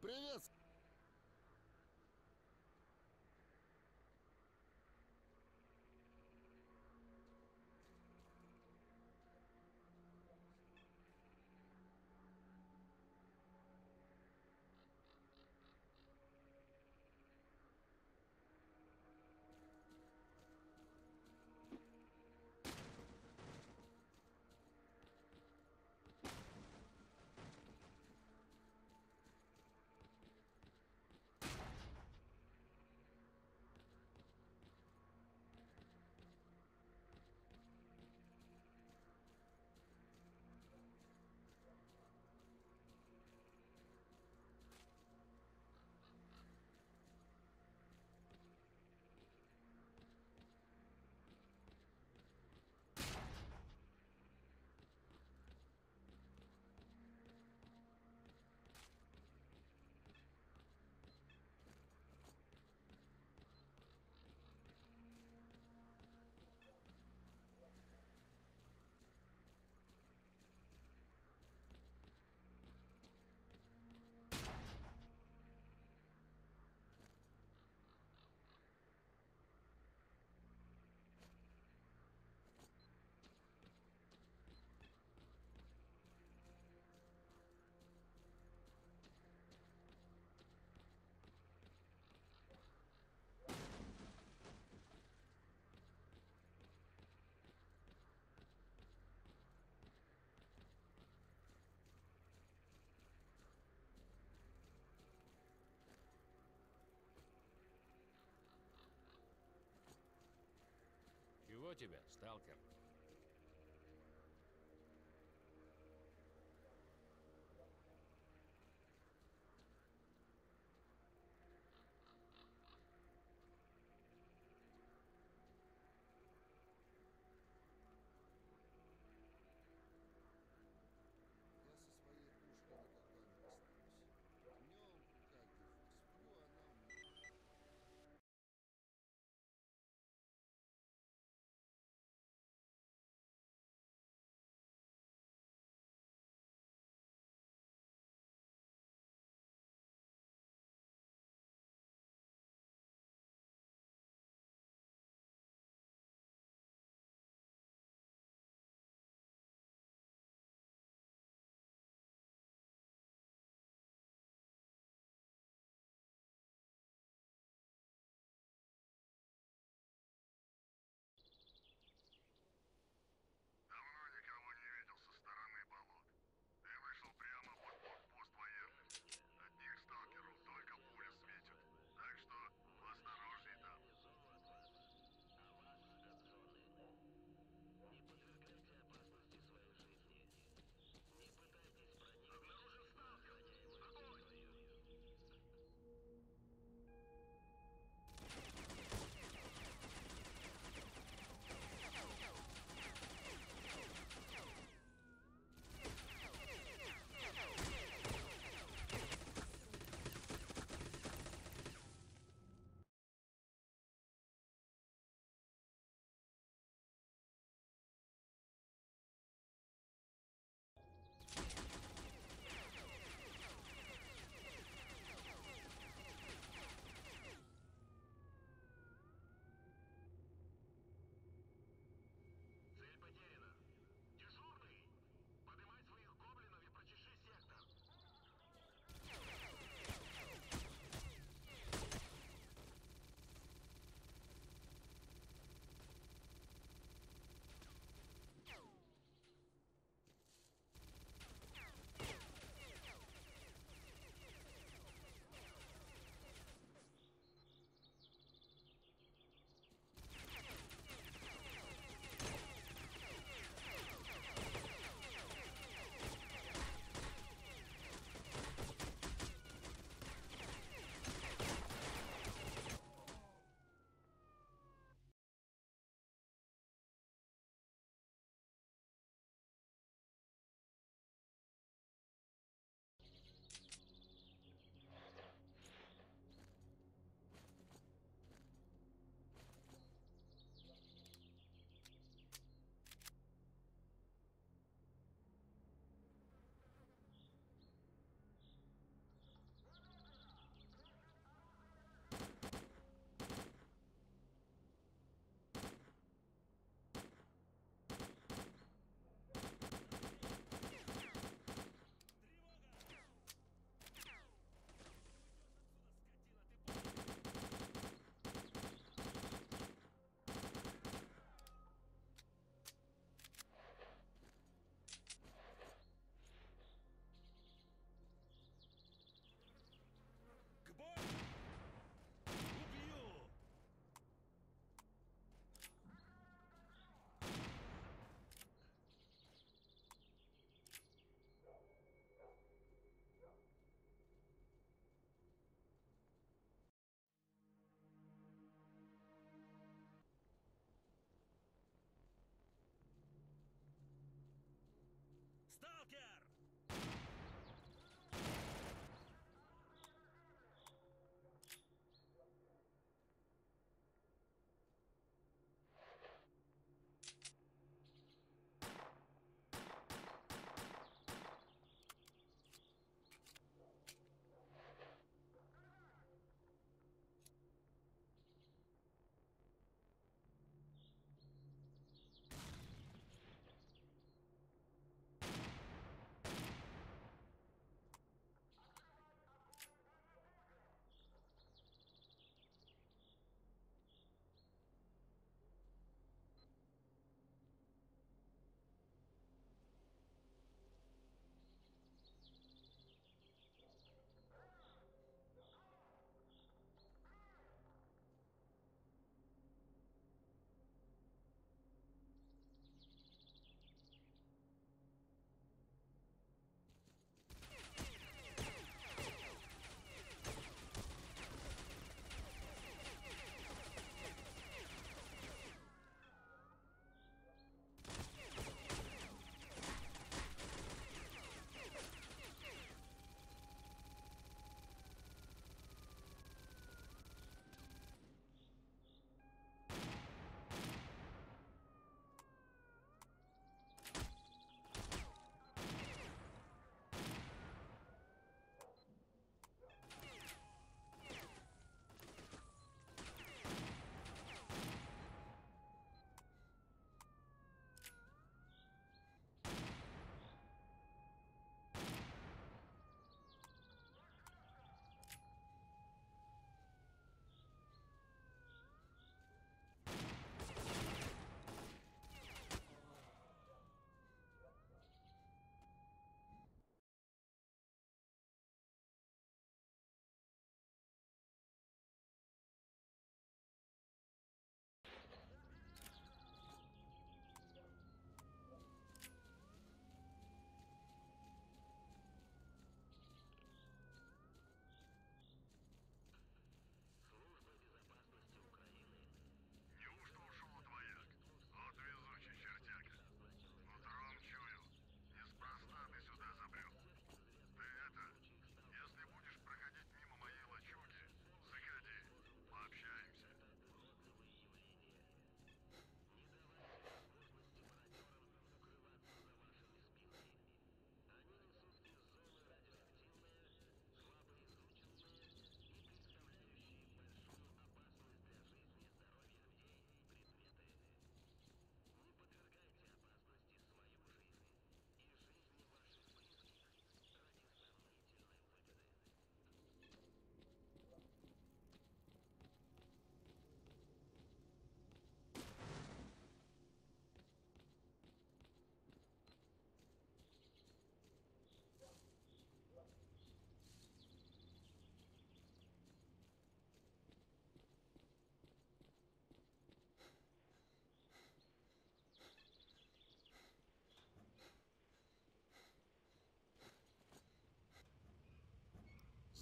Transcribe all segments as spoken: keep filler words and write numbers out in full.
Привет! Чего тебе, сталкер? Я со своей пушкой никогда не расстанусь. Днем, как бы, сплю, она у меня...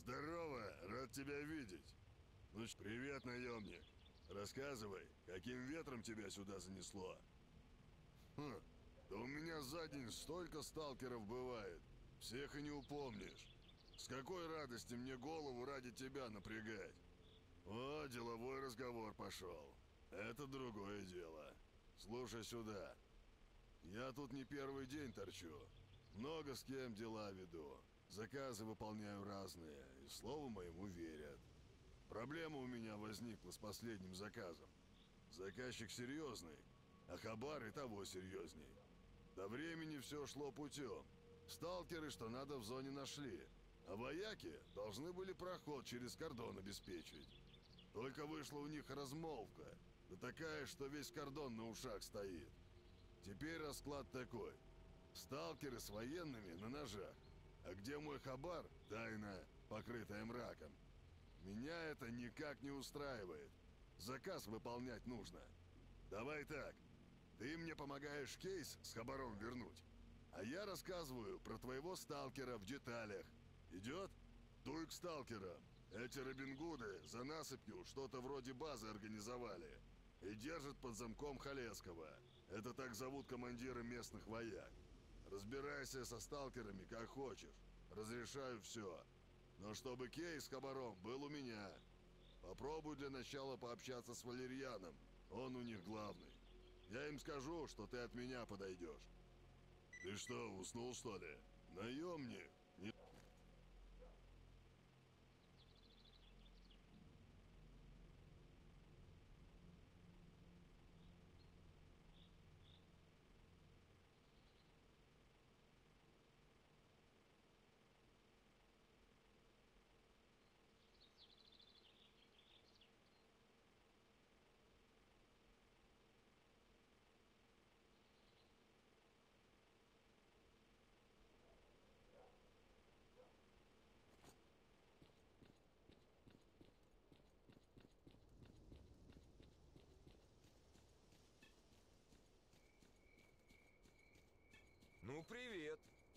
Здорово, рад тебя видеть. Ну, ч- привет, наемник. Рассказывай, каким ветром тебя сюда занесло? Хм, да у меня за день столько сталкеров бывает. Всех и не упомнишь. С какой радости мне голову ради тебя напрягать? О, деловой разговор пошел. Это другое дело. Слушай сюда. Я тут не первый день торчу. Много с кем дела веду. Заказы выполняю разные, и слову моему верят. Проблема у меня возникла с последним заказом. Заказчик серьезный, а хабар и того серьезней. До времени все шло путем. Сталкеры, что надо, в зоне нашли. А вояки должны были проход через кордон обеспечить. Только вышла у них размолвка. Да такая, что весь кордон на ушах стоит. Теперь расклад такой. Сталкеры с военными на ножах. А где мой хабар? Тайна, покрытая мраком. Меня это никак не устраивает. Заказ выполнять нужно. Давай так. Ты мне помогаешь кейс с хабаром вернуть. А я рассказываю про твоего сталкера в деталях. Идет? Дуй к сталкерам. Эти Робин Гуды за насыпью что-то вроде базы организовали. И держат под замком Халецкого. Это так зовут командира местных вояк. Разбирайся со сталкерами как хочешь. Разрешаю все. Но чтобы кейс с хабаром был у меня. Попробуй для начала пообщаться с Валерьяном. Он у них главный. Я им скажу, что ты от меня подойдешь. Ты что, уснул, что ли? Наемник? Не... Ну, привет.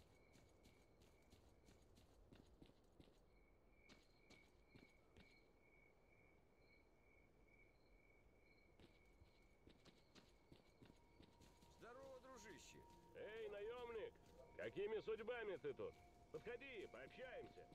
Здорово, дружище. Эй, наемник! Какими судьбами ты тут? Подходи, пообщаемся.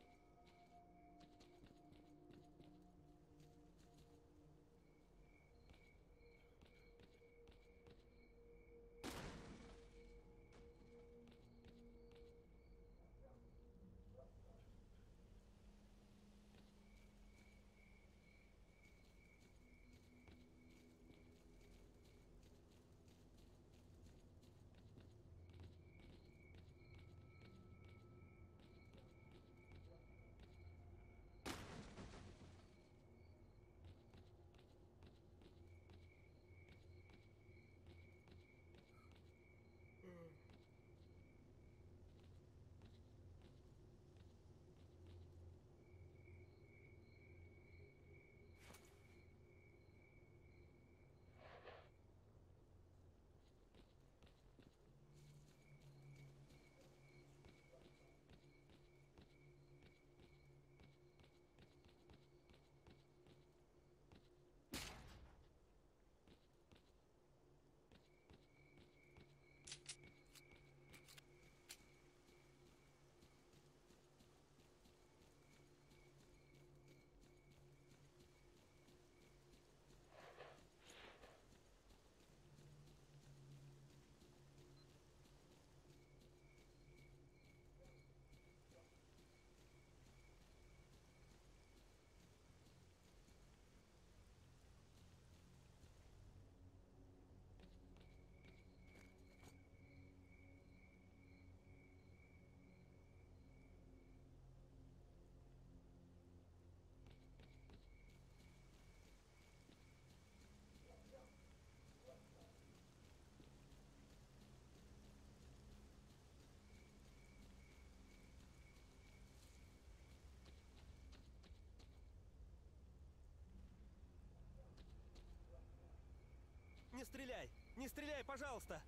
Не стреляй! Не стреляй, пожалуйста!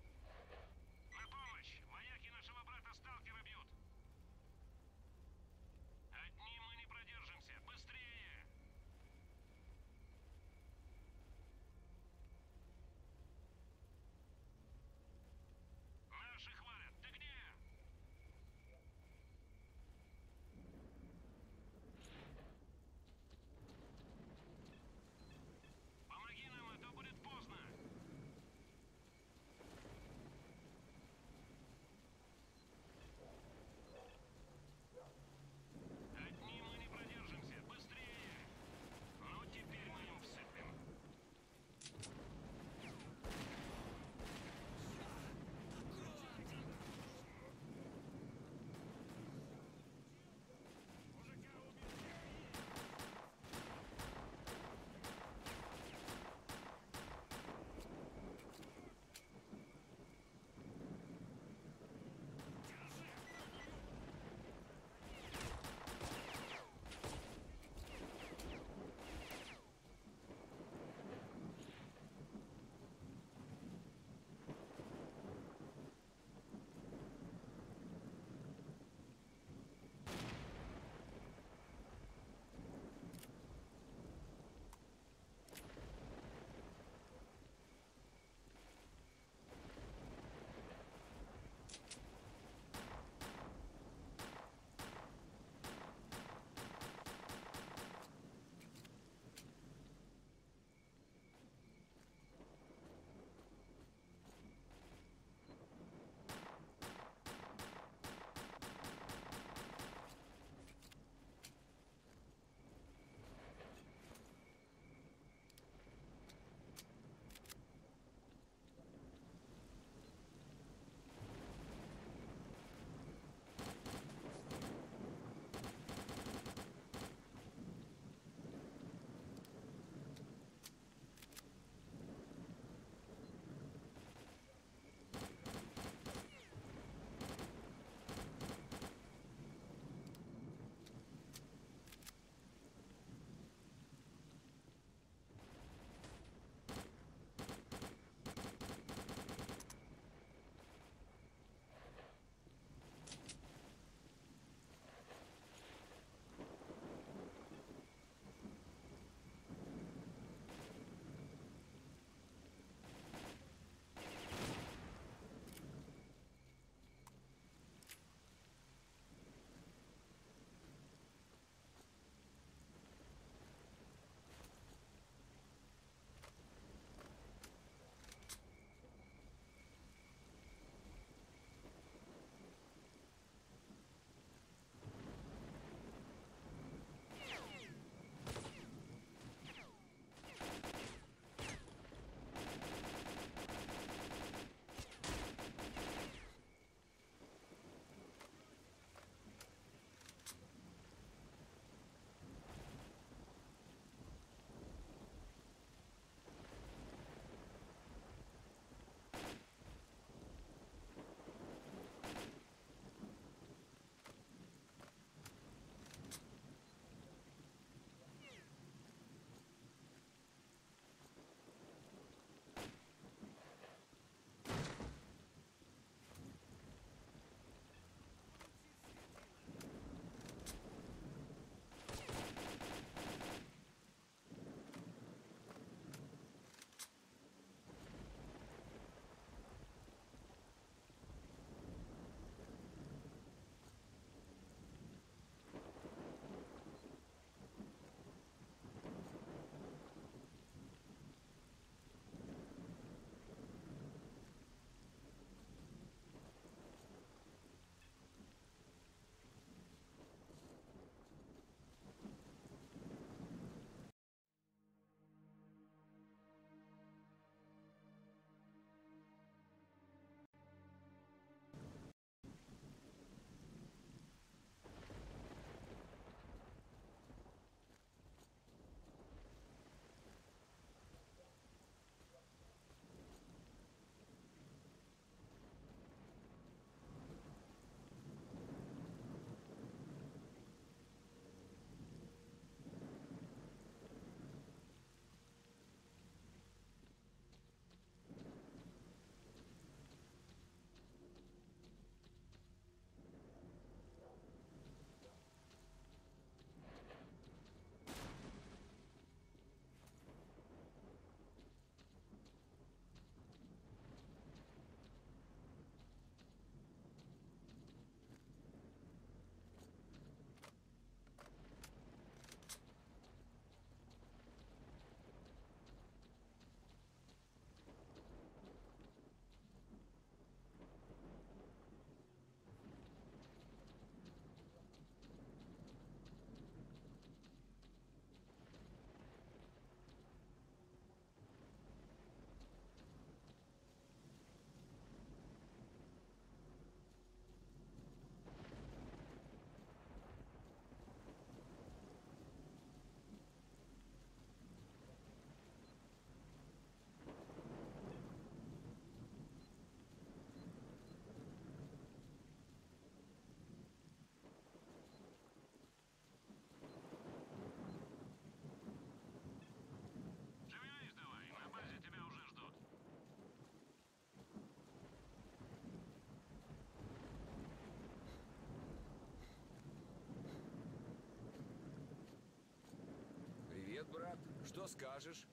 На помощь! Вояки нашего брата-сталкера бьют! Что скажешь?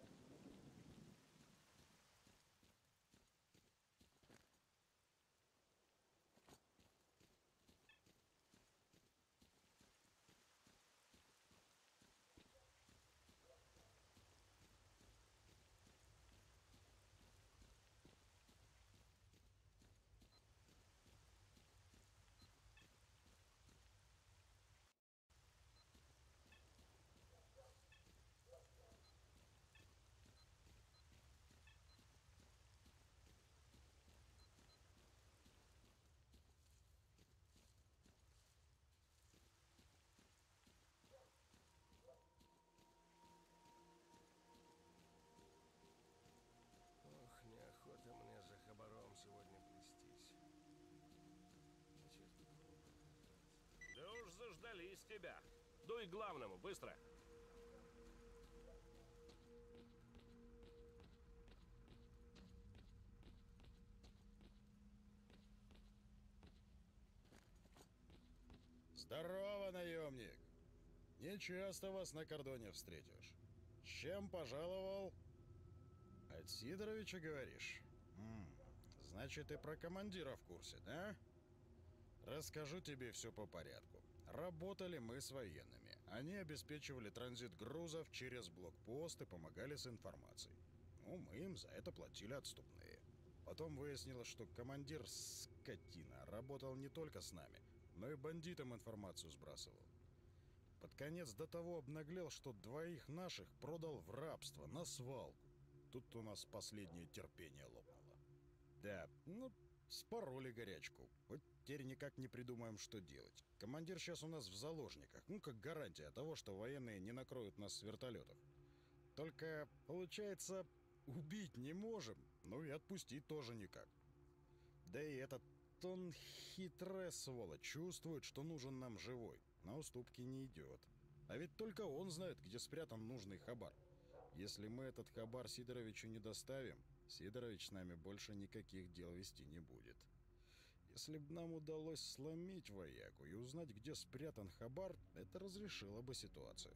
Ох, неохота мне за хабаром сегодня плестись. Да уж заждались тебя. Дуй к главному, быстро. Здорово, наемник! Не часто вас на кордоне встретишь. С чем пожаловал? От Сидоровича, говоришь? М, значит, и про командира в курсе, да? Расскажу тебе все по порядку. Работали мы с военными. Они обеспечивали транзит грузов через блокпост и помогали с информацией. Ну, мы им за это платили отступные. Потом выяснилось, что командир, скотина, работал не только с нами, но и бандитам информацию сбрасывал. Под конец до того обнаглел, что двоих наших продал в рабство, на свалку. Тут у нас последнее терпение лопнуло. Да, ну, спороли горячку. Вот теперь никак не придумаем, что делать. Командир сейчас у нас в заложниках. Ну, как гарантия того, что военные не накроют нас с вертолетов. Только, получается, убить не можем, ну и отпустить тоже никак. Да и этот он хитрая сволочь, чувствует, что нужен нам живой. На уступки не идет. А ведь только он знает, где спрятан нужный хабар. Если мы этот хабар Сидоровичу не доставим, Сидорович с нами больше никаких дел вести не будет. Если бы нам удалось сломить вояку и узнать, где спрятан хабар, это разрешило бы ситуацию.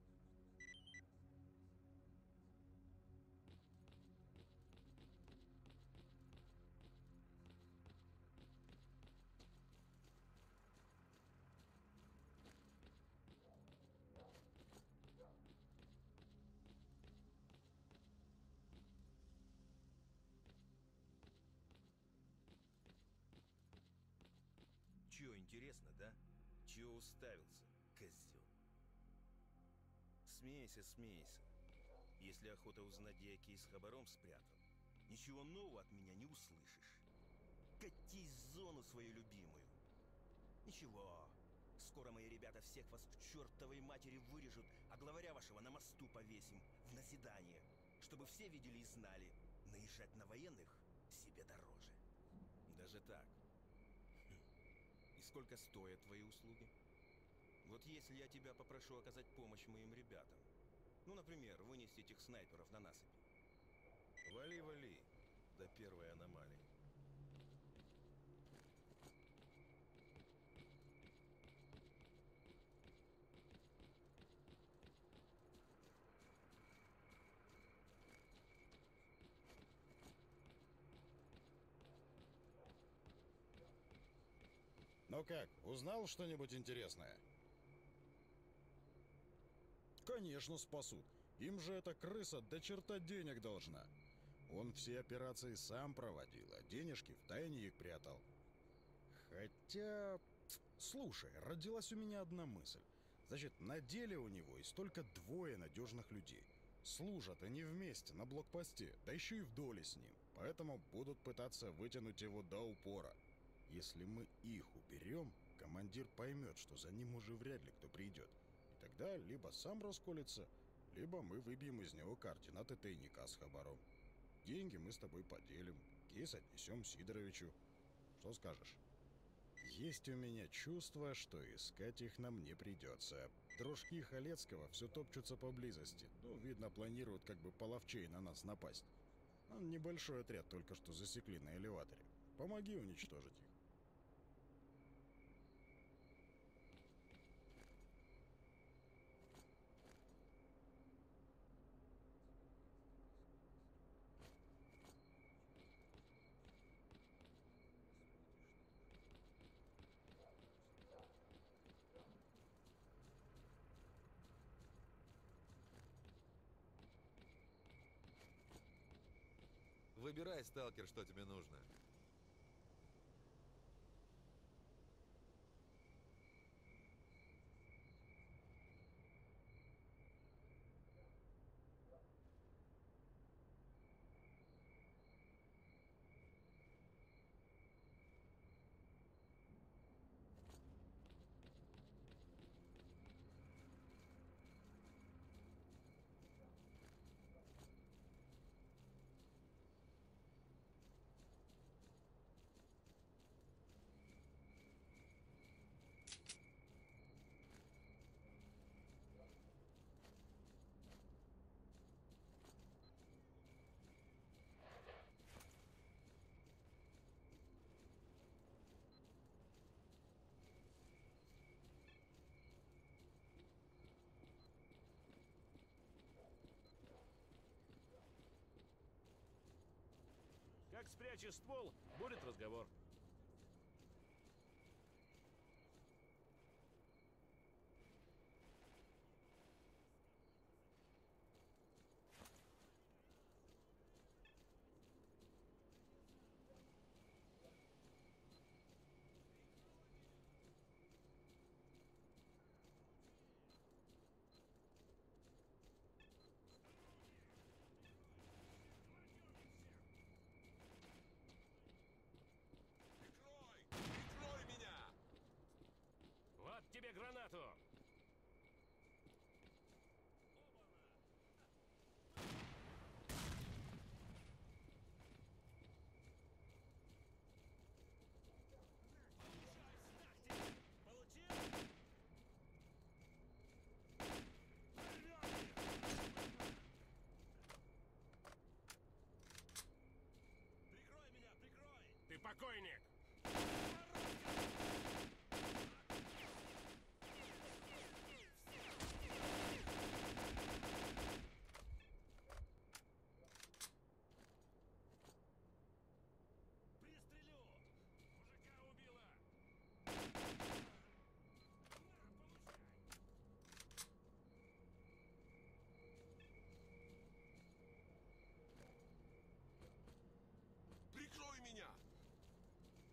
Чё, интересно, да? Чё уставился, козёл? Смейся, смейся. Если охота узнать, где я кейс с хабаром спрятал, ничего нового от меня не услышишь. Катись в зону свою любимую. Ничего, скоро мои ребята всех вас к чертовой матери вырежут, а главаря вашего на мосту повесим в назидание, чтобы все видели и знали, наезжать на военных себе дороже. Даже так. И сколько стоят твои услуги? Вот если я тебя попрошу оказать помощь моим ребятам, ну, например, вынести этих снайперов на насыпь. Вали, вали, до первой аномалии. Ну как, узнал что-нибудь интересное? Конечно, спасут. Им же эта крыса до черта денег должна. Он все операции сам проводил, а денежки в тайне их прятал. Хотя... Слушай, родилась у меня одна мысль. Значит, на деле у него есть только двое надежных людей. Служат они вместе на блокпосте, да еще и в доле с ним. Поэтому будут пытаться вытянуть его до упора. Если мы их уберем, командир поймет, что за ним уже вряд ли кто придет. И тогда либо сам расколется, либо мы выбьем из него координаты тайника с хабаром. Деньги мы с тобой поделим, кейс отнесем Сидоровичу. Что скажешь? Есть у меня чувство, что искать их нам не придется. Дружки Халецкого все топчутся поблизости. Ну, видно, планируют как бы половчей на нас напасть. Ну, небольшой отряд только что засекли на элеваторе. Помоги уничтожить их. Выбирай, сталкер, что тебе нужно. Как спрячешь ствол, будет разговор. Прикрой! Прикрой меня! Вот тебе гранату! Прикрой меня, прикрой! Ты покойник! Пристрелю! Мужика убила! Прикрой меня!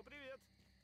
Ну, привет.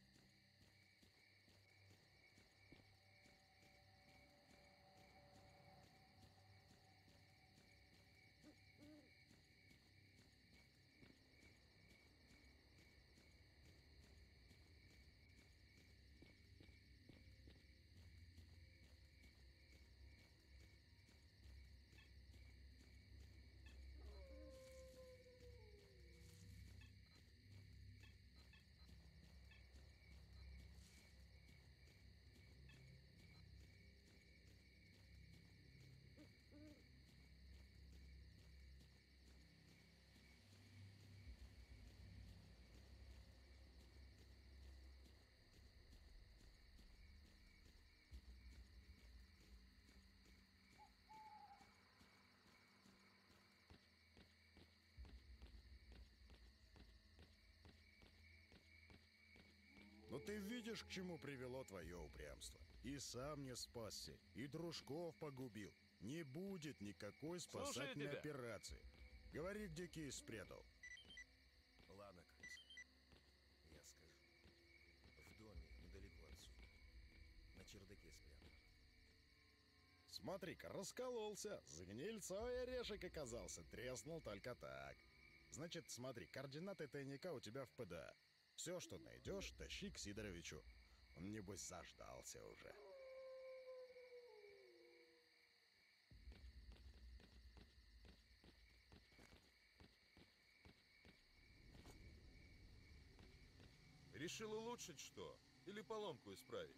Но ты видишь, к чему привело твое упрямство. И сам не спасся, и дружков погубил. Не будет никакой спасательной тебя. операции. Говори, где кейс спрятал. Ладно, крыса. Я скажу. В доме, недалеко отсюда. На чердаке спрятан. Смотри-ка, раскололся. С гнильцой орешек оказался. Треснул только так. Значит, смотри, координаты тайника у тебя в ПДА. Все, что найдешь, тащи к Сидоровичу. Он, небось, заждался уже. Решил улучшить что? Или поломку исправить?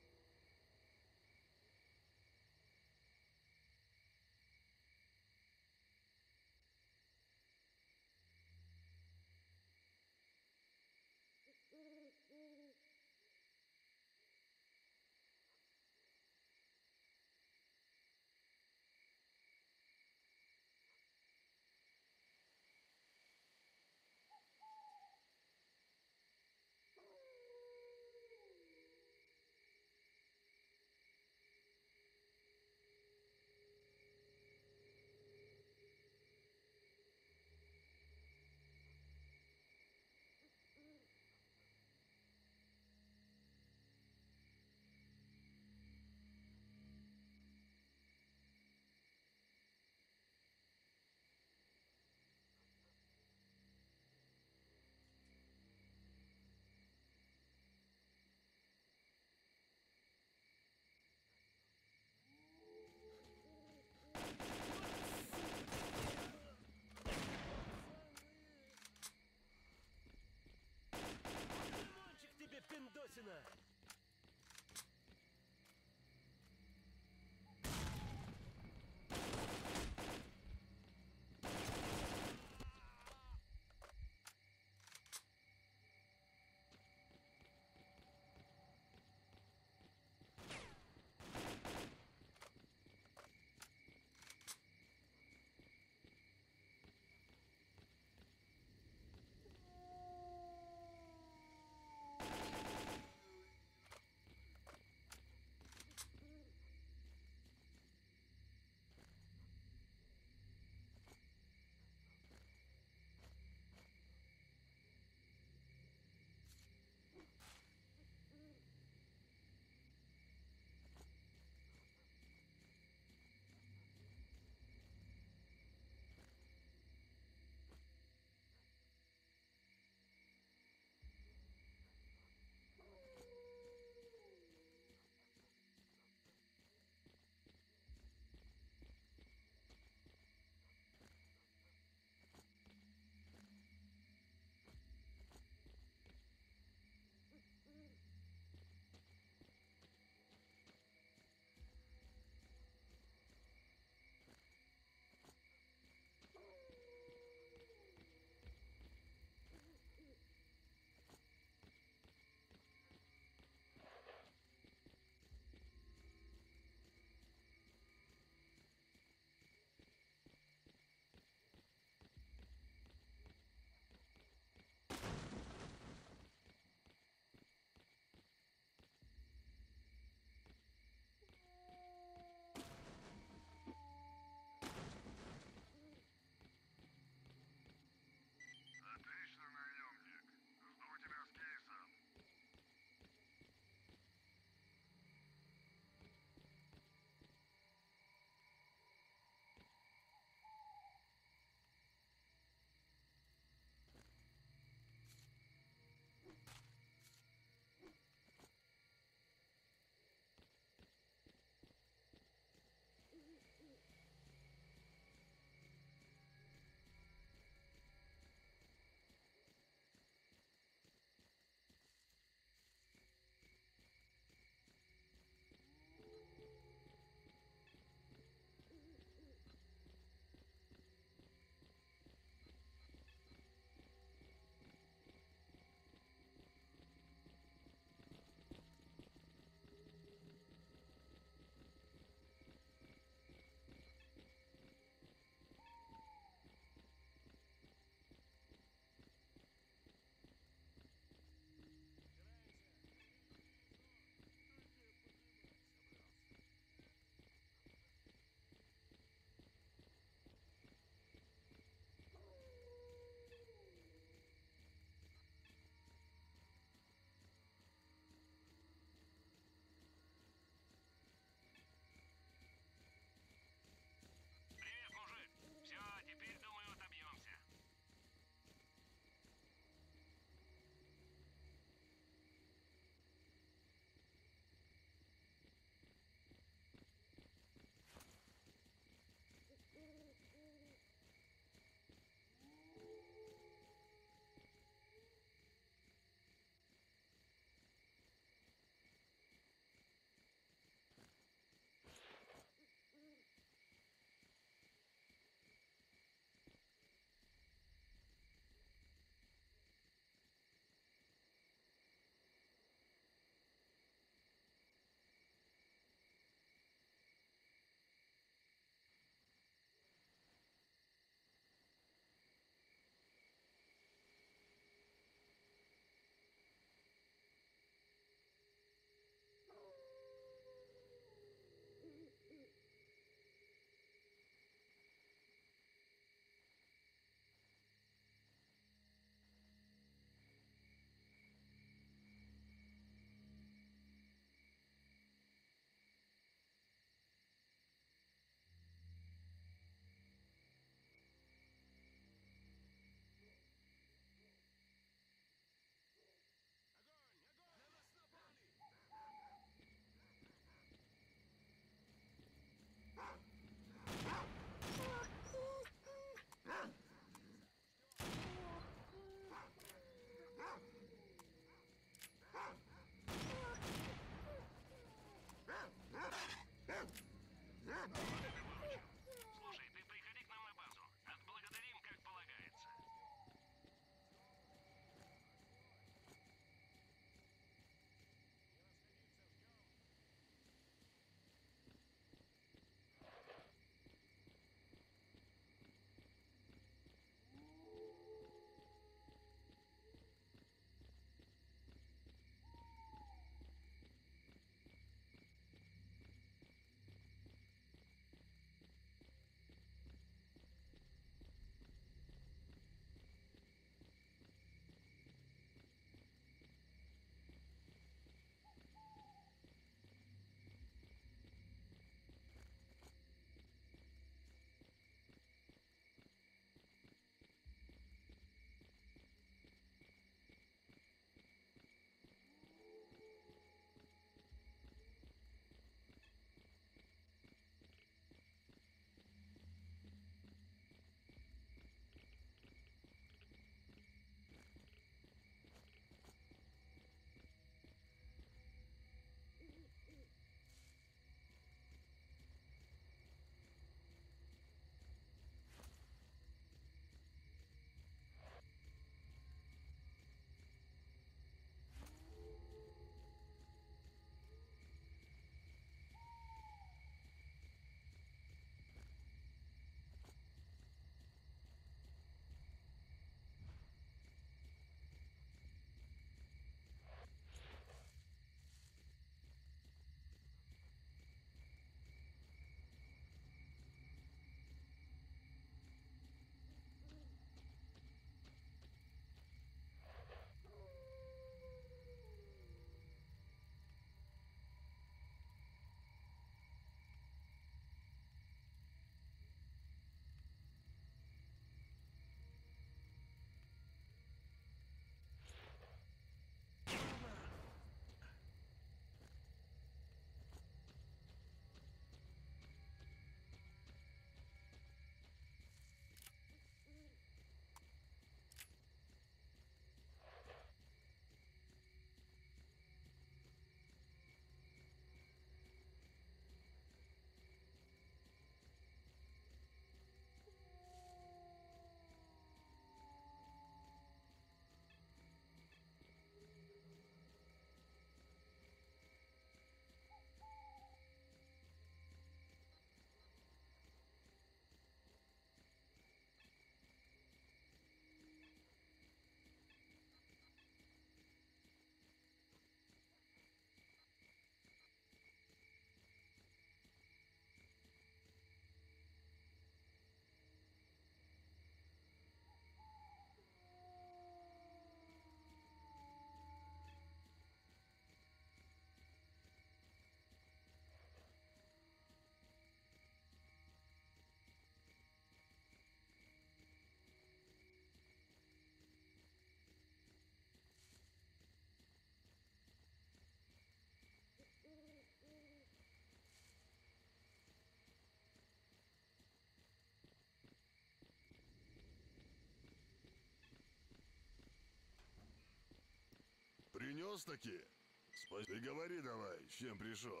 Привез-таки? Спа- Ты говори давай, с чем пришел.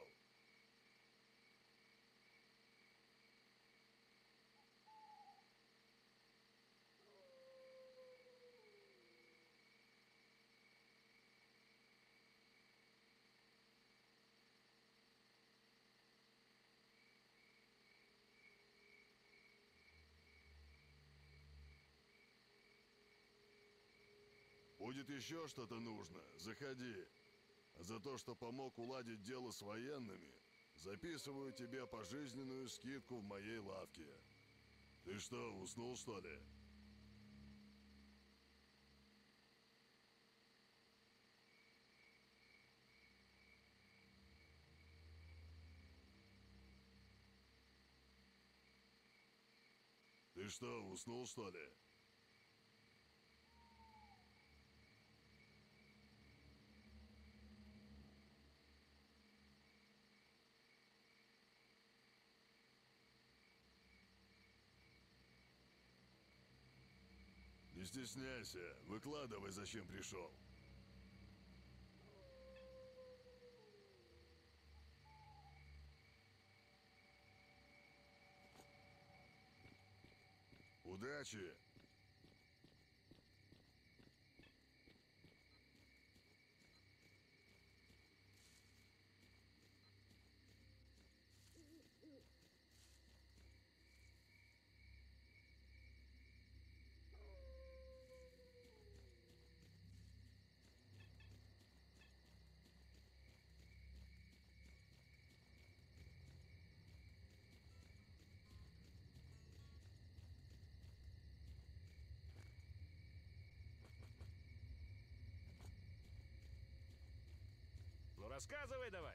Будет еще что-то нужно, заходи. А за то, что помог уладить дело с военными, записываю тебе пожизненную скидку в моей лавке. Ты что, уснул, что ли? Ты что, уснул, что ли? Не стесняйся, выкладывай, зачем пришел. Удачи! Ну рассказывай давай.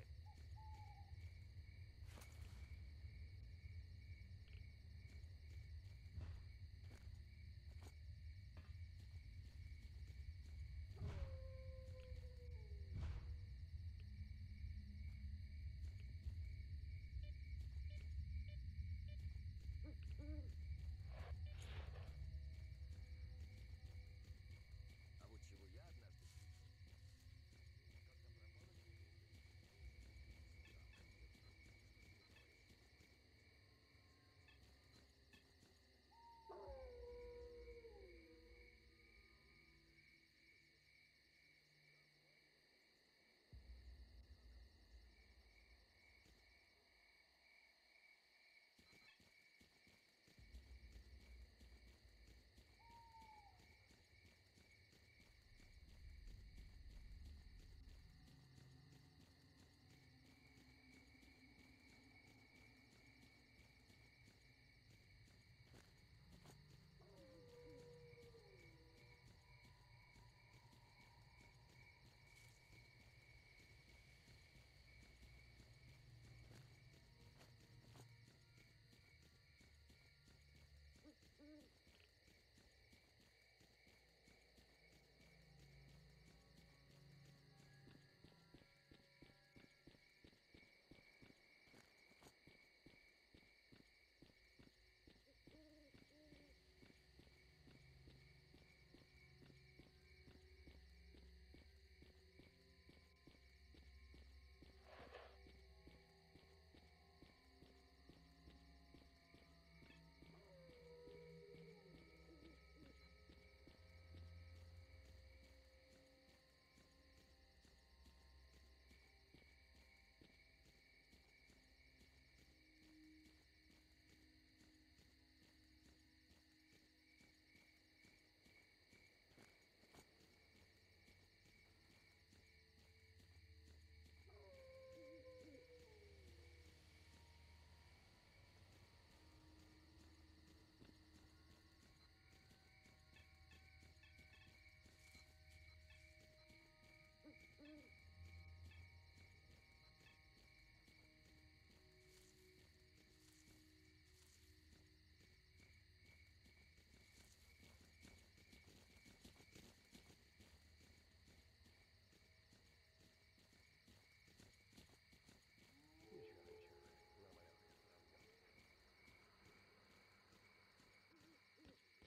А вот чего я однажды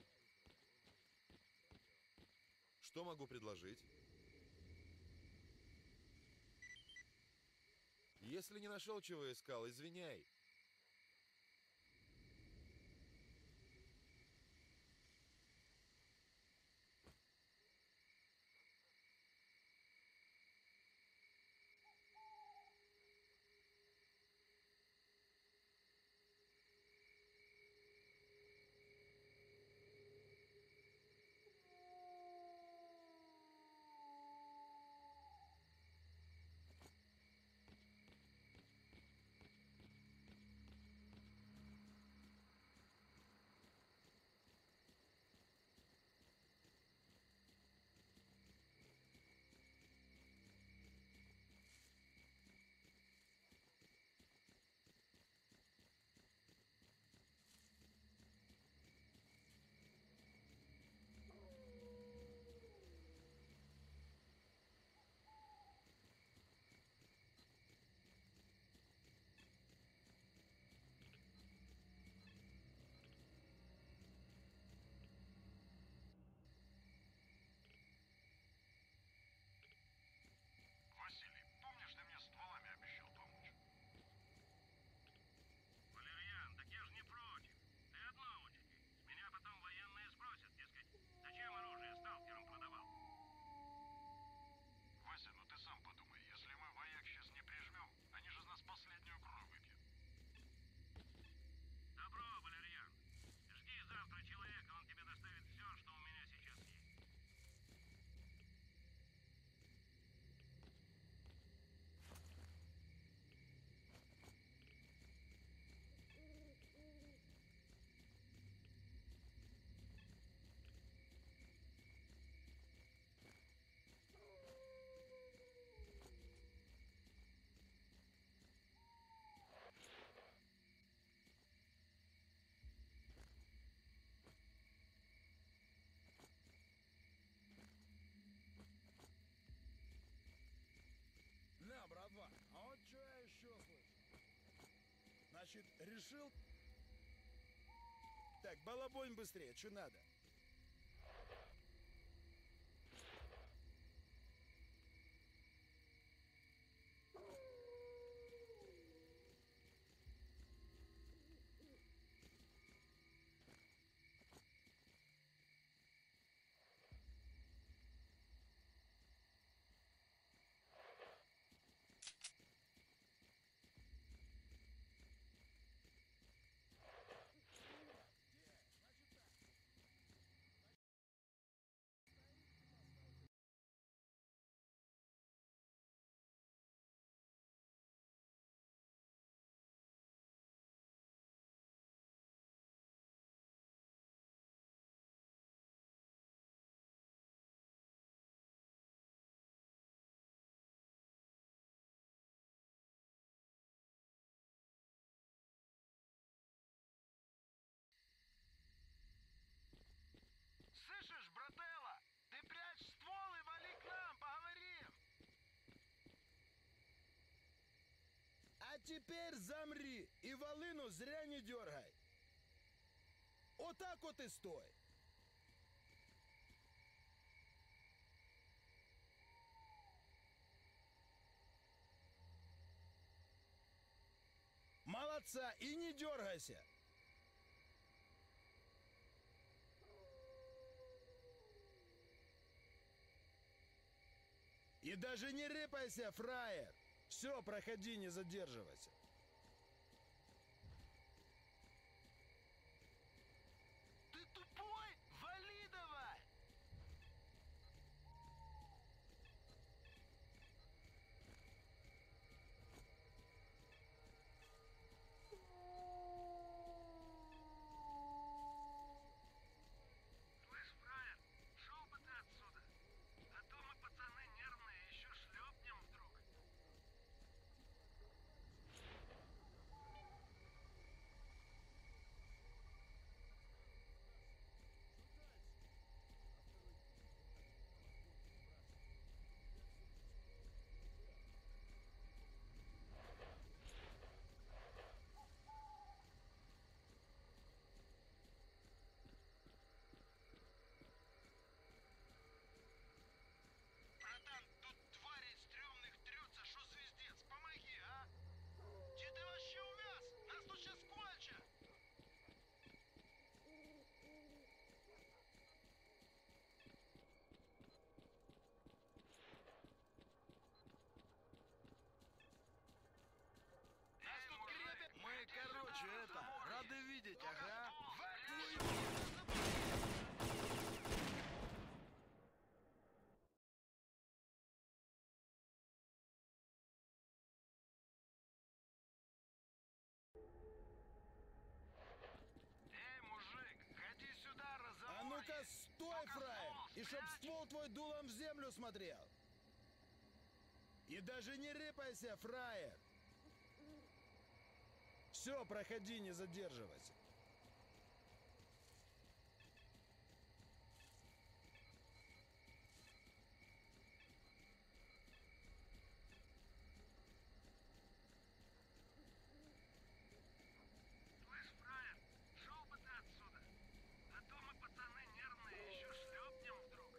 Что могу предложить? Если не нашел, чего искал, извиняй. Василий, помнишь, ты мне стволами обещал помочь? Валерьян, так я же не против. Ты одно учти. С меня потом военные спросят, дескать, зачем оружие сталкерам продавал? Вася, ну ты сам подумай, если мы вояк сейчас не прижмем, они же из нас последнюю кровь выпьют. Добро, Валерьян. Жди завтра человека, он тебе доставит все, что у меня сейчас есть. На, братва, а вот что я еще слышу? Значит, решил... Так, балабонь быстрее, что надо? Слышишь, брателла? Ты прячь ствол и вали к нам, поговорим! А теперь замри и волыну зря не дергай. Вот так вот и стой. Молодца, и не дергайся. И даже не рыпайся, фраер. Все, проходи, не задерживайся. Ты тупой? Вали давай! Слышь, фраер, шел бы ты отсюда. А то мы, пацаны, нервные, еще шлепнем вдруг. Ну-ка, стой, фраер! И чтоб ствол твой дулом в землю смотрел! И даже не рыпайся, фраер! Все, проходи, не задерживайся. Слышь, фраер, шел бы ты отсюда. А то мы, пацаны, нервные, еще шлепнем вдруг.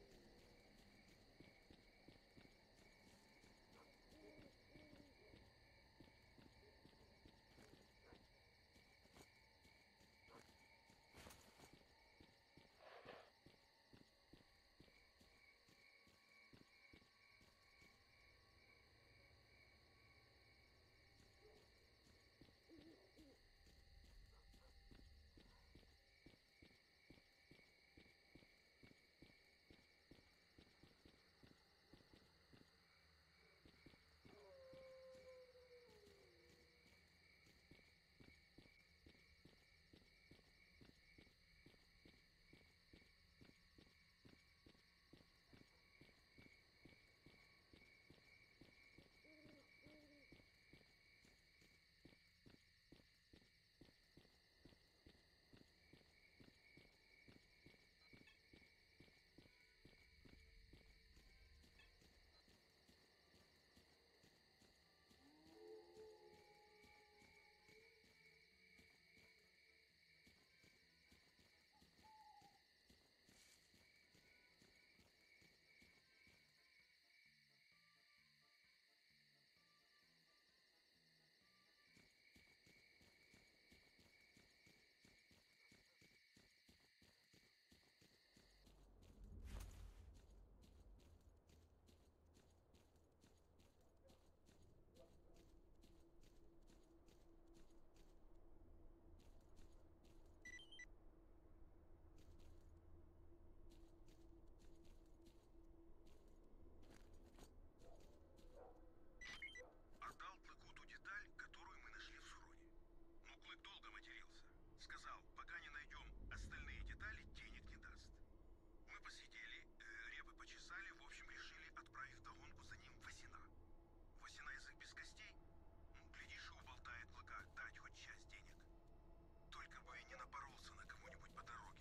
Отдал Клыку ту деталь, которую мы нашли в Суроне. Но Клык долго матерился. Сказал, пока не найдем остальные детали, денег не даст. Мы посидели, э, репы почесали, в общем, решили отправить вдогонку за ним Васина. Васина язык без костей? Ну, глядишь, и уболтает Клыка дать хоть часть денег. Только бы и не напоролся на кого-нибудь по дороге.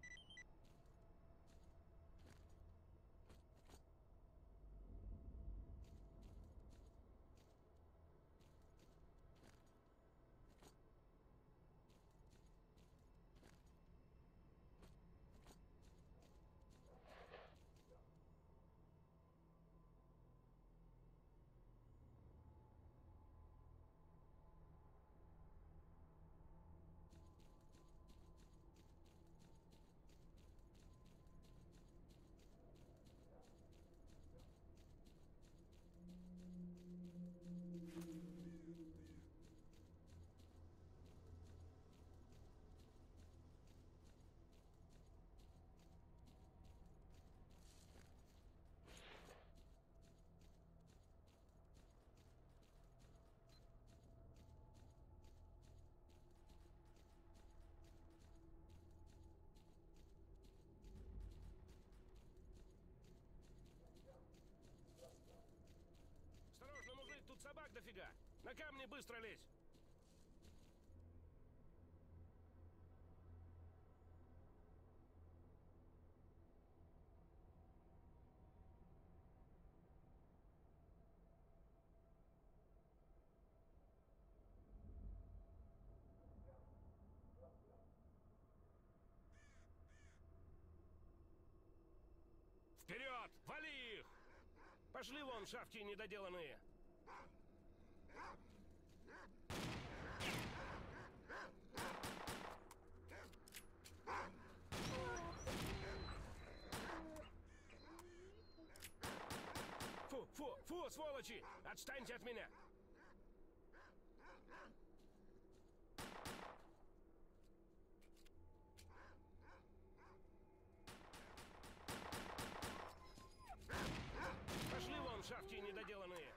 Осторожно, мужик, тут собак дофига. На камни быстро лезь. Вперед! Вали их! Пошли вон, шавки недоделанные! Фу, фу, фу, сволочи! Отстаньте от меня! Пошли вон, шавки недоделанные!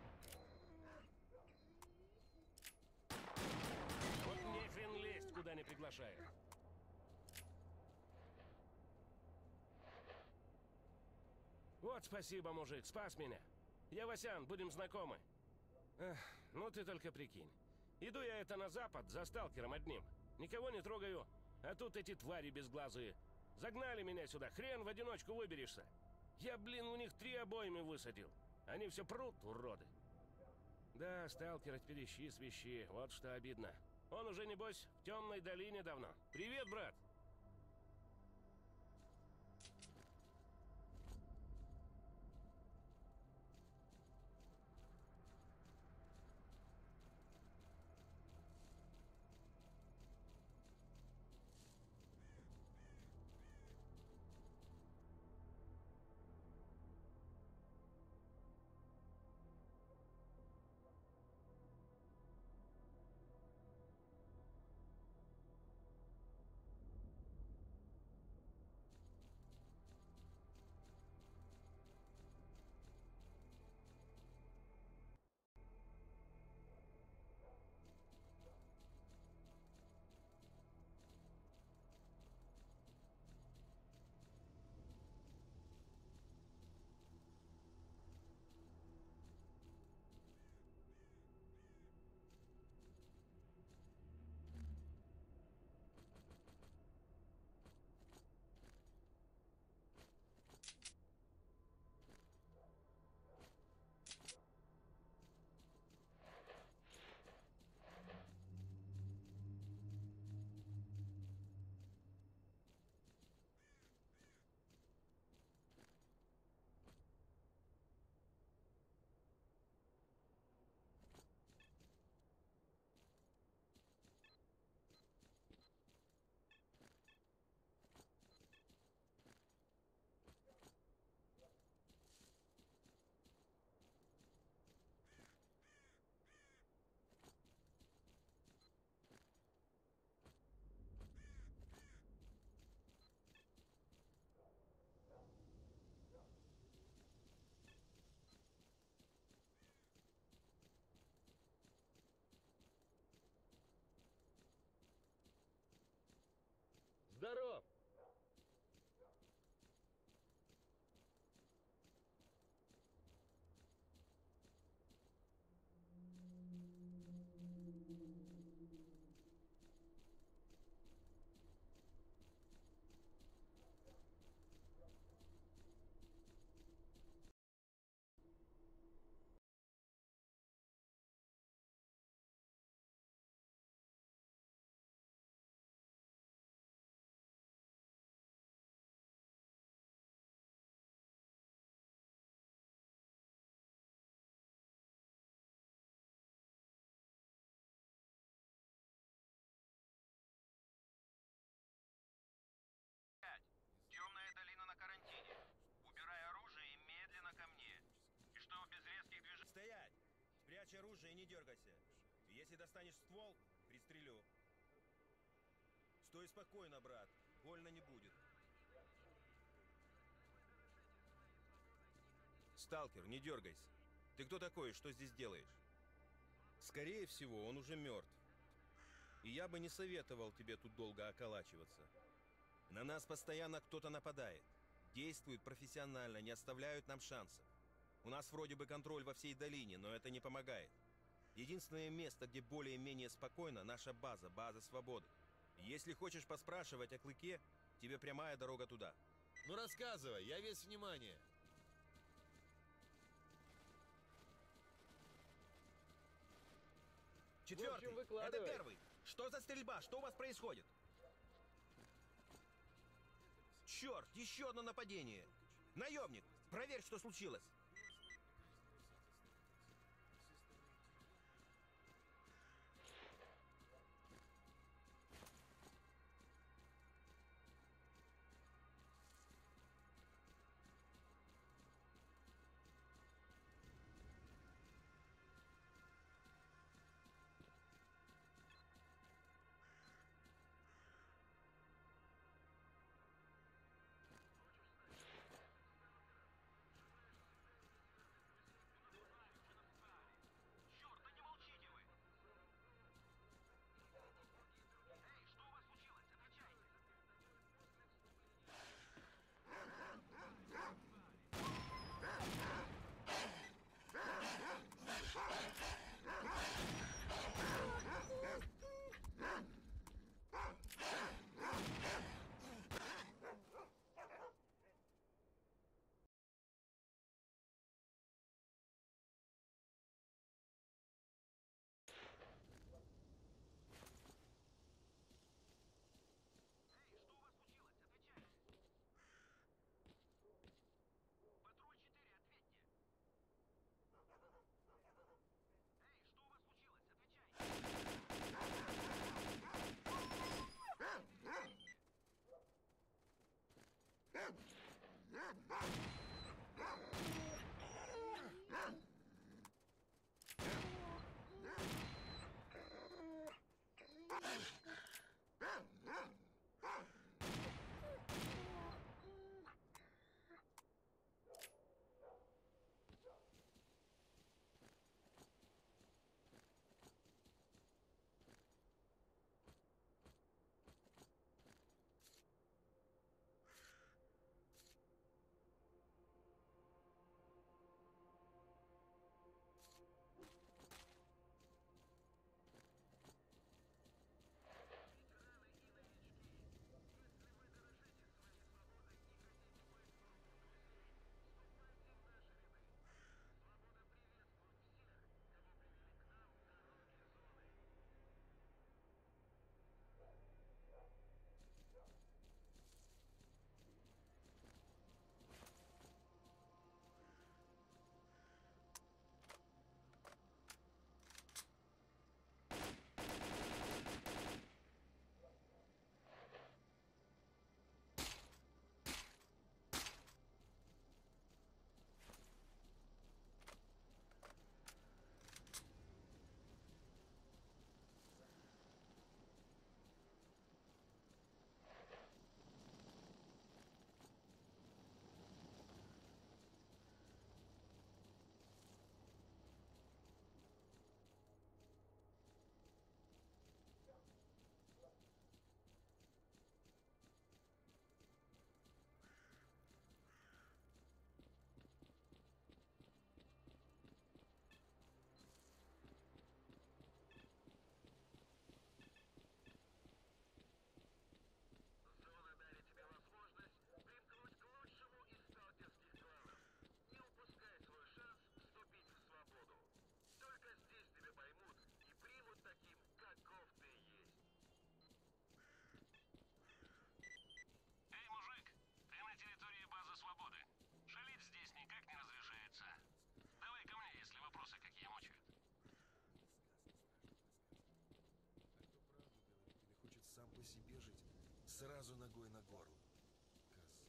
Вот нехрен лезть, куда не приглашают. приглашает. Вот спасибо, мужик, спас меня. Я Васян, будем знакомы. Эх, ну ты только прикинь. Иду я это на запад за сталкером одним. Никого не трогаю, а тут эти твари безглазые. Загнали меня сюда, хрен в одиночку выберешься. Я, блин, у них три обоймы высадил. Они все прут, уроды. Да, сталкера теперь ищи, свищи, вот что обидно. Он уже, небось, в темной долине давно. Привет, брат! Здоров! Темная долина на карантине. Убирай оружие и медленно ко мне. И что без резких движений... Стоять! Спрячь оружие и не дергайся. Если достанешь ствол, пристрелю. Стой спокойно, брат. Больно не будет. Сталкер, не дергайся. Ты кто такой и что здесь делаешь? Скорее всего, он уже мертв. И я бы не советовал тебе тут долго околачиваться. На нас постоянно кто-то нападает. Действуют профессионально, не оставляют нам шансов. У нас вроде бы контроль во всей долине, но это не помогает. Единственное место, где более-менее спокойно, наша база, база свободы. Если хочешь поспрашивать о Клыке, тебе прямая дорога туда. Ну рассказывай, я весь внимание. Четвертый. В общем, выкладывай. Это первый. Что за стрельба? Что у вас происходит? Черт, еще одно нападение. Наемник, проверь, что случилось. себе жить, сразу ногой на горло. Коза.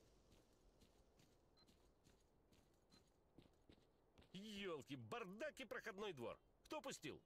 Ёлки, бардак и проходной двор. Кто пустил?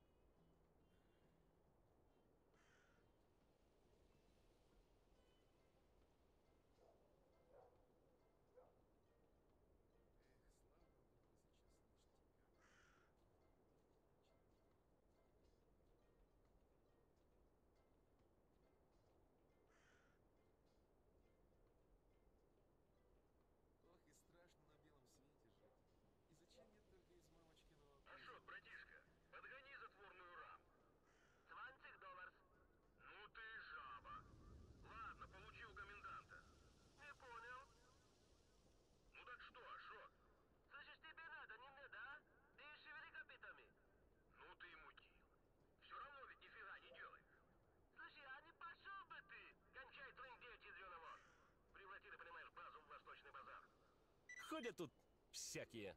Ох, и страшно на белом свете жить. И зачем мне только из мамочкиного... Ашот, братишка, подгони затворную раму. двадцать долларов. Ну ты жаба. Ладно, получил коменданта. Не понял. Ну так что, Ашот? Слышишь, тебе надо, не мне, да? Ты шевели копытами. Ну ты и мудил. Все равно ведь нифига не делаешь. Слушай, а не пошел бы ты? Кончай трындеть, ядреного. Превратили, понимаешь, базу в восточный базар. Ходят тут всякие.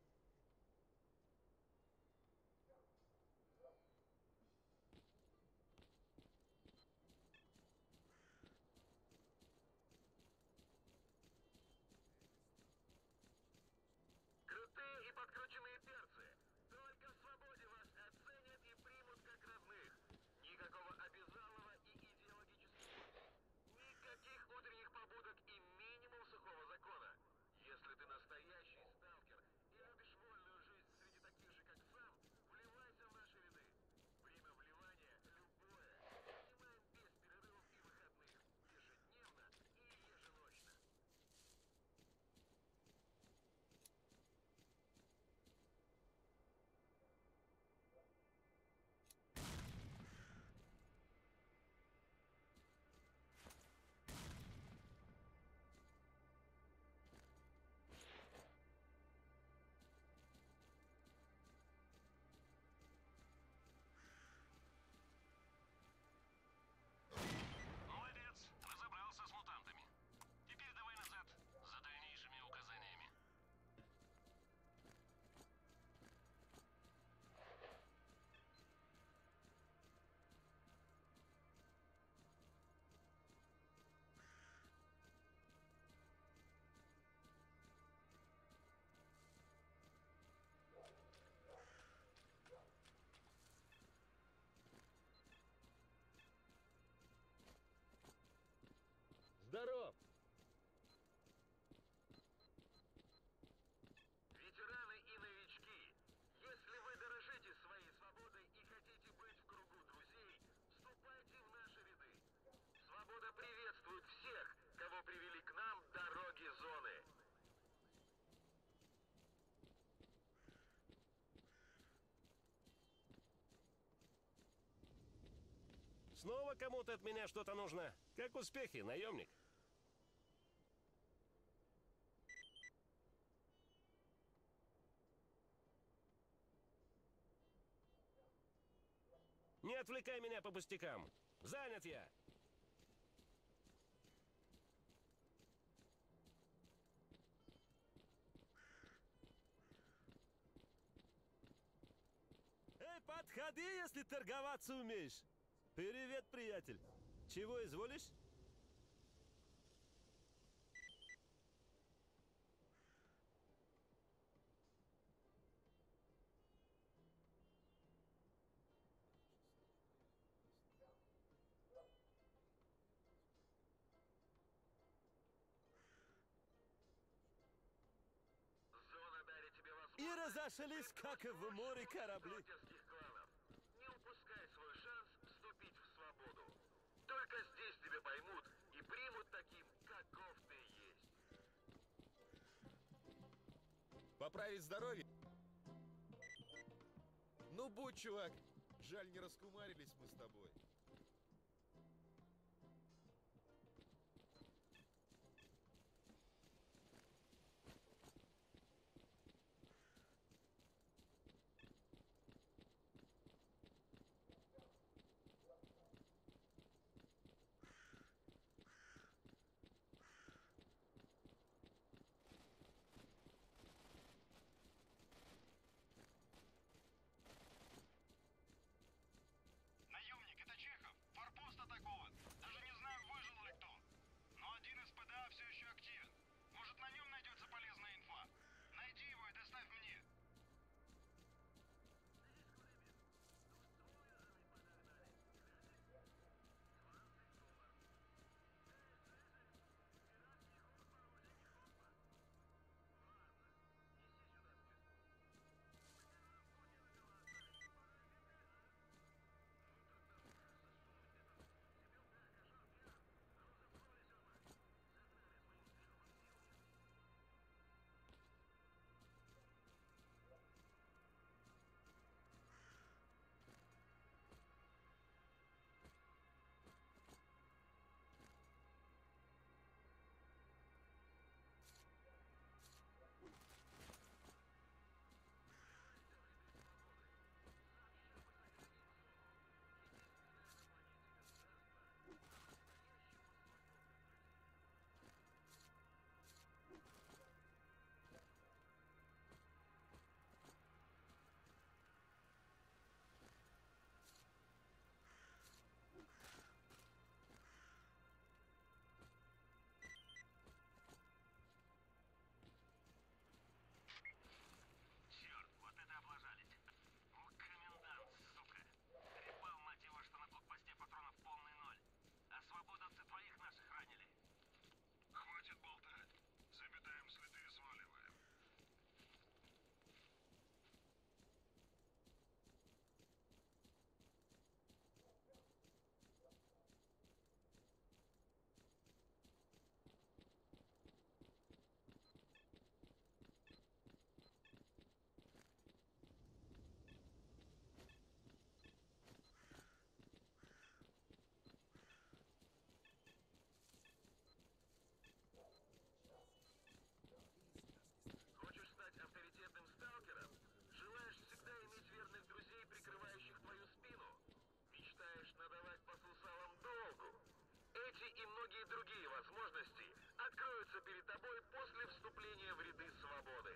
Крутые и подкрученные перцы. Только в свободе вас оценят и примут как родных. Никакого обязалова и идеологических. Никаких утренних побудок и минимум сухого закона. Если ты настоящий сталкер и любишь вольную жизнь среди таких же, как сам, вливайся в наши ряды. Время вливания любое. Принимаем без перерывов и выходных. Ежедневно и еженочно. Молодец, разобрался с мутантами. Теперь давай назад за дальнейшими указаниями. Здоров! Ветераны и новички, если вы дорожите своей свободой и хотите быть в кругу друзей, вступайте в наши ряды. Свобода приветствует всех, кого привели к нам дороги зоны. Снова кому-то от меня что-то нужно. Как успехи, наемник? Не отвлекай меня по пустякам. Занят я. Эй, подходи, если торговаться умеешь. Привет, приятель. Чего изволишь? Зона дарит тебе возможность... И разошлись, как в море корабли. Сталкерских кланов. Не упускай свой шанс вступить в свободу. Только здесь тебя поймут и примут таким, каков ты есть. Поправить здоровье? Ну, будь, чувак. Жаль, не раскумарились мы с тобой. Наемник, это Че? возможности откроются перед тобой после вступления в ряды свободы.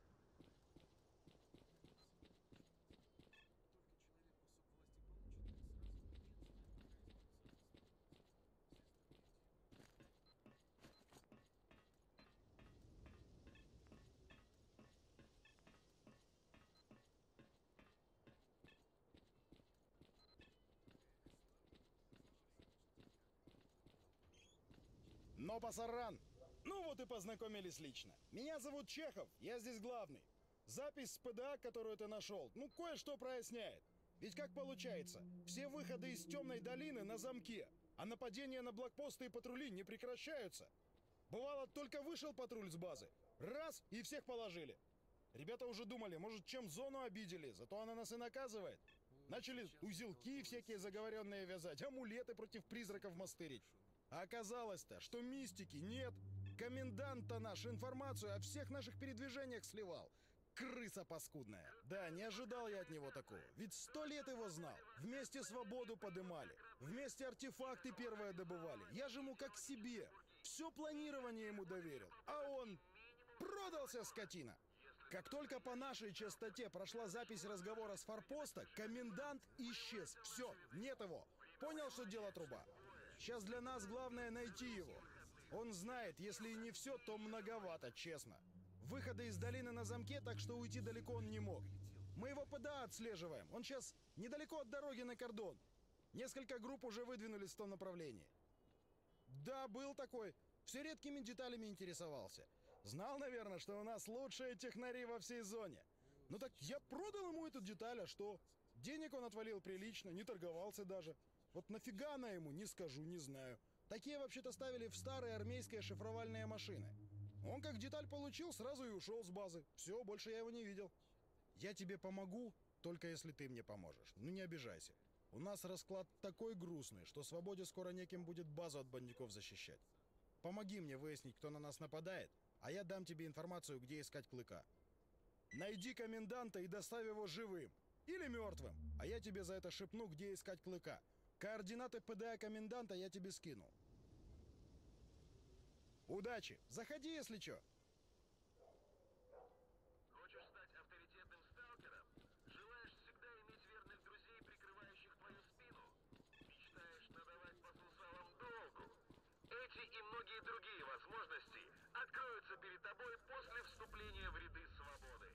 Но, пасаран! Ну вот и познакомились лично. Меня зовут Чехов, я здесь главный. Запись с ПДА, которую ты нашел, ну кое-что проясняет. Ведь как получается, все выходы из темной долины на замке, а нападения на блокпосты и патрули не прекращаются. Бывало, только вышел патруль с базы, раз и всех положили. Ребята уже думали, может, чем зону обидели, зато она нас и наказывает. Начали узелки всякие заговоренные вязать, амулеты против призраков мастерить. А оказалось-то, что мистики нет. Комендант-то наш информацию о всех наших передвижениях сливал. Крыса паскудная. Да, не ожидал я от него такого. Ведь сто лет его знал. Вместе свободу подымали. Вместе артефакты первые добывали. Я же ему как себе. Все планирование ему доверил. А он продался, скотина. Как только по нашей частоте прошла запись разговора с форпоста, комендант исчез. Все, нет его. Понял, что дело труба? Сейчас для нас главное найти его. Он знает, если и не все, то многовато, честно. Выходы из долины на замке, так что уйти далеко он не мог. Мы его ПДА отслеживаем. Он сейчас недалеко от дороги на кордон. Несколько групп уже выдвинулись в том направлении. Да, был такой. Все редкими деталями интересовался. Знал, наверное, что у нас лучшие технари во всей зоне. Ну так я продал ему эту деталь, а что? Денег он отвалил прилично, не торговался даже. Вот нафига она ему, не скажу, не знаю. Такие вообще-то ставили в старые армейские шифровальные машины. Он как деталь получил, сразу и ушел с базы. Все, больше я его не видел. Я тебе помогу, только если ты мне поможешь. Ну не обижайся. У нас расклад такой грустный, что Свободе скоро неким будет базу от бандюков защищать. Помоги мне выяснить, кто на нас нападает, а я дам тебе информацию, где искать Клыка. Найди коменданта и доставь его живым. Или мертвым. А я тебе за это шепну, где искать Клыка. Координаты ПДА коменданта я тебе скинул. Удачи! Заходи, если чё. Хочешь стать авторитетным сталкером? Желаешь всегда иметь верных друзей, прикрывающих твою спину? Мечтаешь надавать по сусалам долгу? Эти и многие другие возможности откроются перед тобой после вступления в ряды свободы.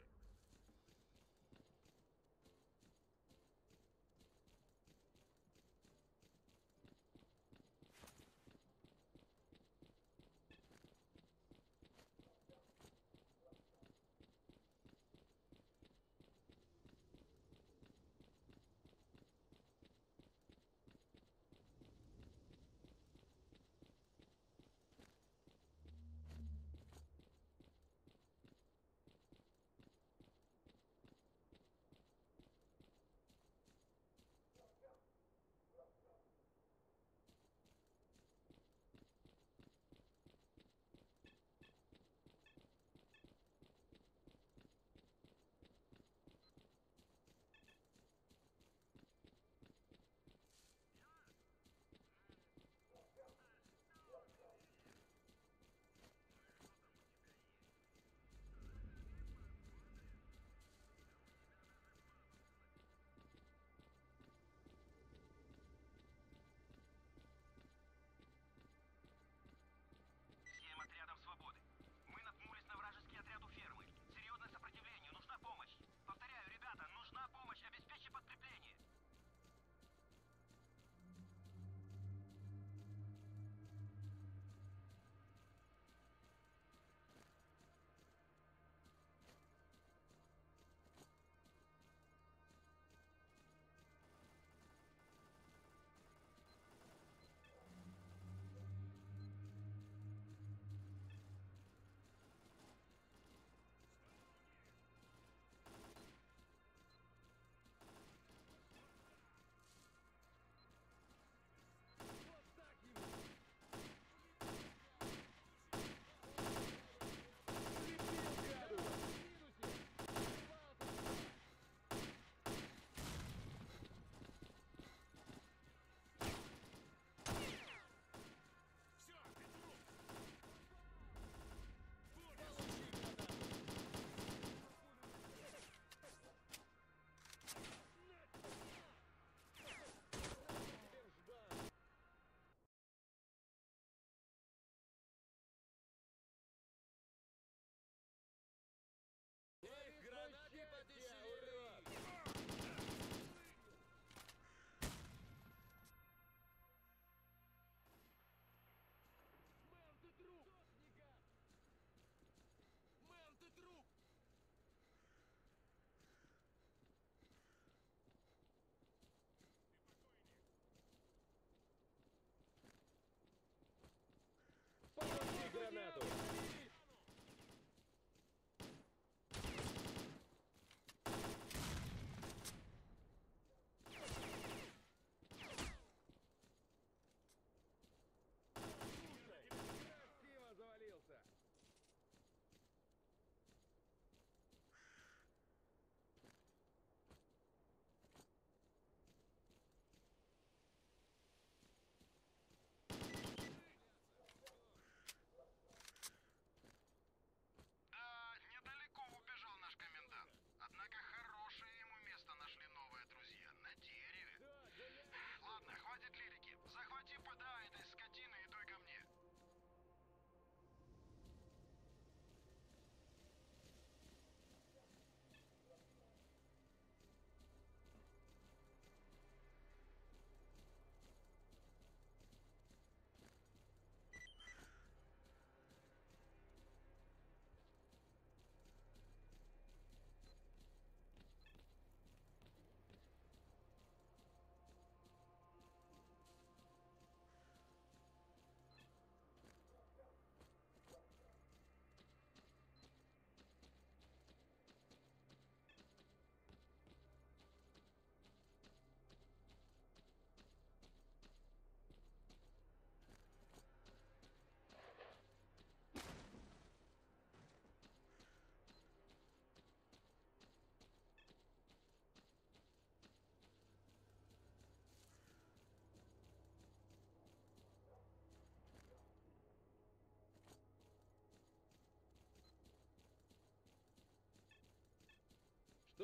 Всем отрядам свободы. Мы наткнулись на вражеский отряд у фермы. Серьезное сопротивление, нужна помощь. Повторяю, ребята, нужна помощь, обеспечьте подкрепление.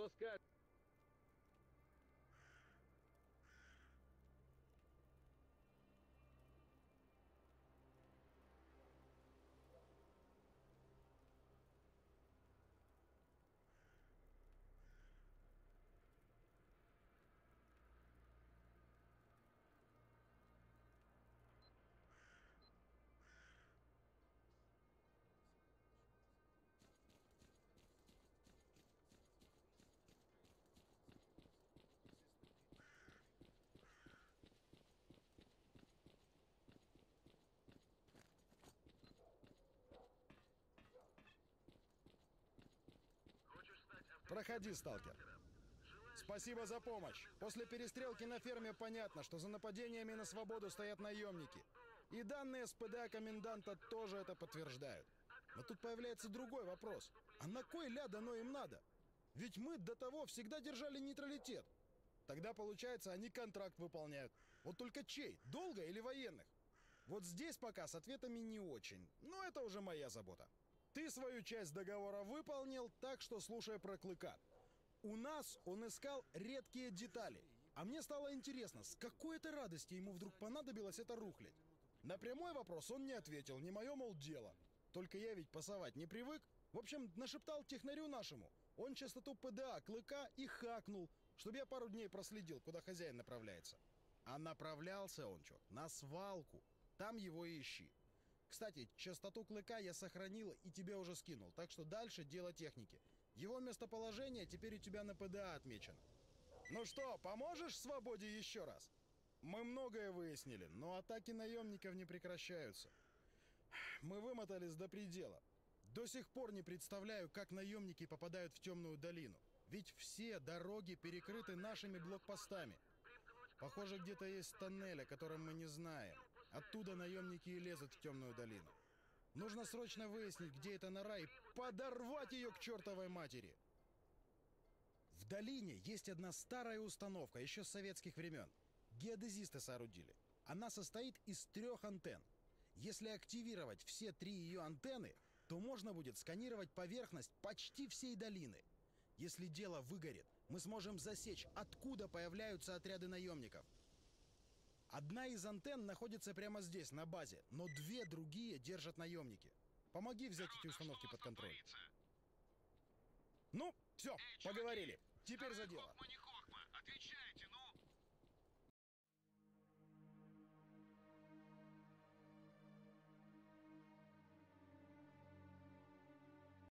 Что скажешь? Проходи, сталкер. Спасибо за помощь. После перестрелки на ферме понятно, что за нападениями на свободу стоят наемники. И данные СПДА коменданта тоже это подтверждают. Но тут появляется другой вопрос. А на кой ляд оно им надо? Ведь мы до того всегда держали нейтралитет. Тогда, получается, они контракт выполняют. Вот только чей? Долго или военных? Вот здесь пока с ответами не очень. Но это уже моя забота. Ты свою часть договора выполнил, так что слушай про Клыка. У нас он искал редкие детали. А мне стало интересно, с какой это радости ему вдруг понадобилось это рухлядь? На прямой вопрос он не ответил, не мое, мол, дело. Только я ведь пасовать не привык. В общем, нашептал технарю нашему. Он частоту ПДА Клыка и хакнул, чтобы я пару дней проследил, куда хозяин направляется. А направлялся он, чё, на свалку. Там его и ищи. Кстати, частоту Клыка я сохранил и тебе уже скинул, так что дальше дело техники. Его местоположение теперь у тебя на ПДА отмечено. Ну что, поможешь свободе еще раз? Мы многое выяснили, но атаки наемников не прекращаются. Мы вымотались до предела. До сих пор не представляю, как наемники попадают в темную долину. Ведь все дороги перекрыты нашими блокпостами. Похоже, где-то есть тоннель, о котором мы не знаем. Оттуда наемники и лезут в темную долину. Нужно срочно выяснить, где эта нора, и подорвать ее к чертовой матери. В долине есть одна старая установка, еще с советских времен. Геодезисты соорудили. Она состоит из трех антенн. Если активировать все три ее антенны, то можно будет сканировать поверхность почти всей долины. Если дело выгорит, мы сможем засечь, откуда появляются отряды наемников. Одна из антенн находится прямо здесь, на базе, но две другие держат наемники. Помоги взять эти установки под контроль. Ну, все, поговорили. Теперь за дело.